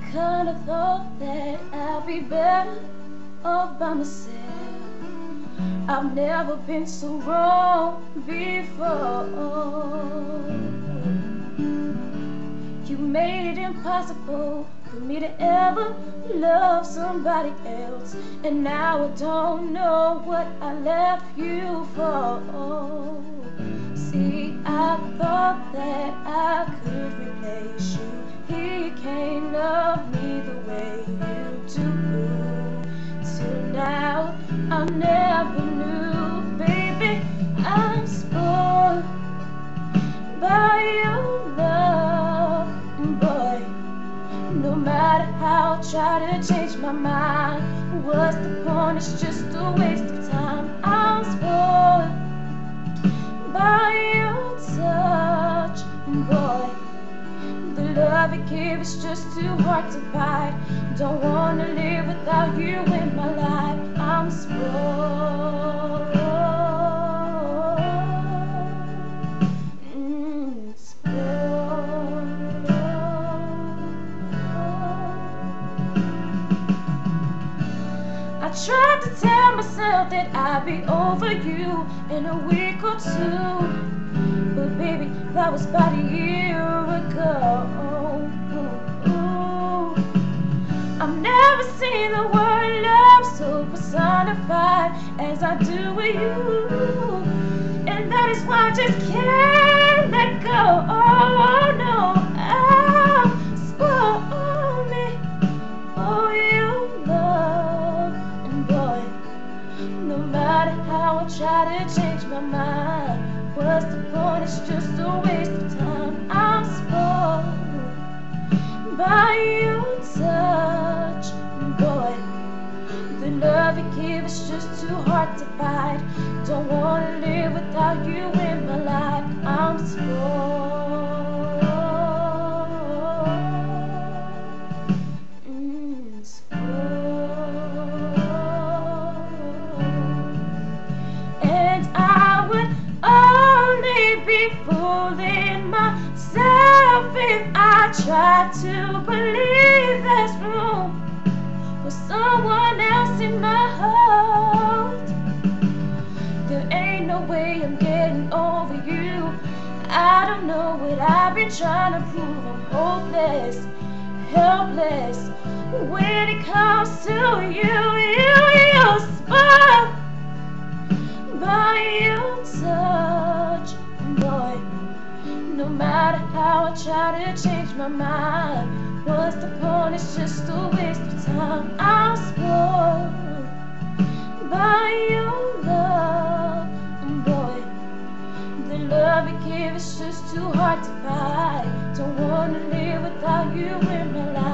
kinda thought that I'd be better off by myself. I've never been so wrong before. You made it impossible for me to ever love somebody else, and now I don't know what I left you for. See, I thought that I could replace you. He can't love me the way you do. Till now, I never knew, baby, I'm spoiled by your love, boy. No matter how I try to change my mind, what's the point? It's just a waste of time. I'm spoiled by your touch, boy. The love you give is just too hard to fight. Don't wanna live without you in my life. I'm spoiled, spoiled. I tried to tell myself that I'd be over you in a week or two, but baby, that was about a year ago. I've never seen the word love so personified as I do with you, and that is why I just can't let go. Oh no, spoil me for your love, and boy, no matter how I try to change my mind, what's the point? It's just a waste of time. I'm spoiled by your touch, boy. The love you give is just too hard to fight. Don't wanna live without you in my life. I'm spoiled, spoiled. And I would only be fooling myself if I tried to believe there's room for someone else in my heart. There ain't no way I'm getting over you. I don't know what I've been trying to prove. I'm hopeless, helpless when it comes to you. You're spoiled by your touch, boy. No matter how I try to change my mind, what's the point? It's just a waste of time. I'm spoiled by your love, boy. The love you give is just too hard to fight. Don't wanna live without you in my life.